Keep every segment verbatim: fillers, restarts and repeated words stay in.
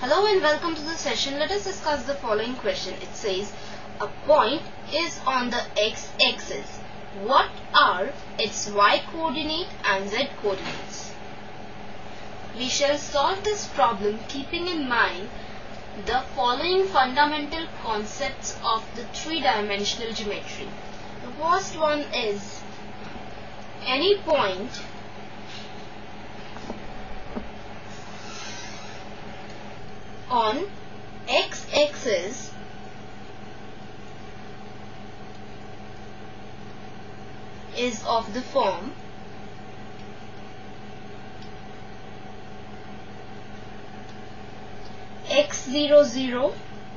Hello and welcome to the session. Let us discuss the following question. It says, a point is on the x-axis. What are its y-coordinate and z-coordinates? We shall solve this problem keeping in mind the following fundamental concepts of the three-dimensional geometry. The first one is, any point on x-axis is of the form x zero zero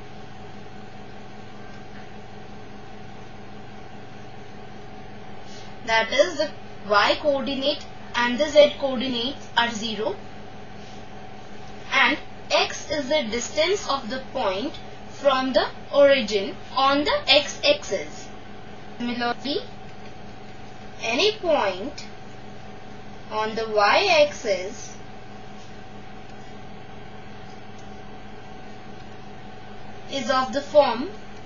that is the y coordinate and the z coordinates are zero, and x is the distance of the point from the origin on the x-axis. Similarly, any point on the y-axis is of the form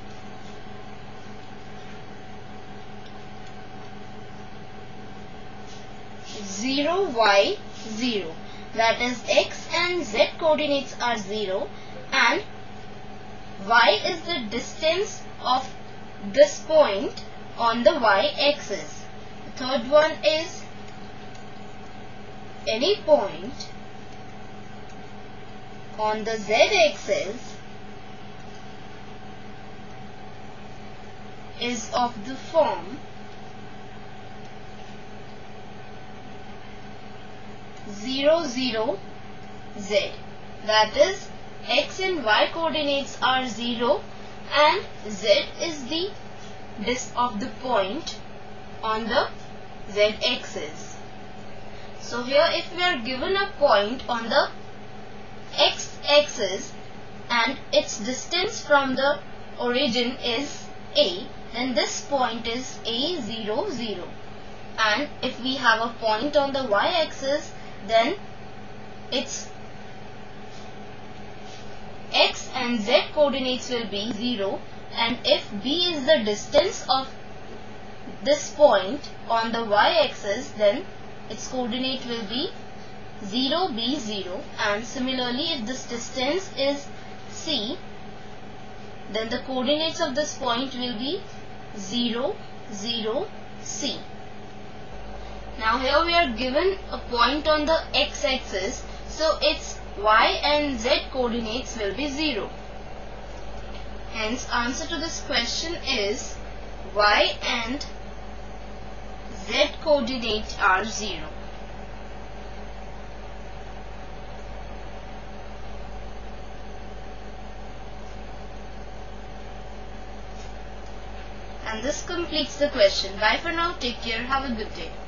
zero y zero. That is, x and z coordinates are zero and y is the distance of this point on the y-axis. The third one is, any point on the z-axis is of the form zero zero z. That is, x and y coordinates are zero and z is the disk of the point on the z-axis. So here, if we are given a point on the x-axis and its distance from the origin is a, then this point is a zero zero. And if we have a point on the y-axis, then its x and z coordinates will be zero, and if b is the distance of this point on the y-axis, then its coordinate will be zero b zero, and similarly if this distance is c, then the coordinates of this point will be zero zero c. Now here we are given a point on the x-axis, so its y and z coordinates will be zero. Hence, answer to this question is y and z coordinates are zero. And this completes the question. Bye for now. Take care. Have a good day.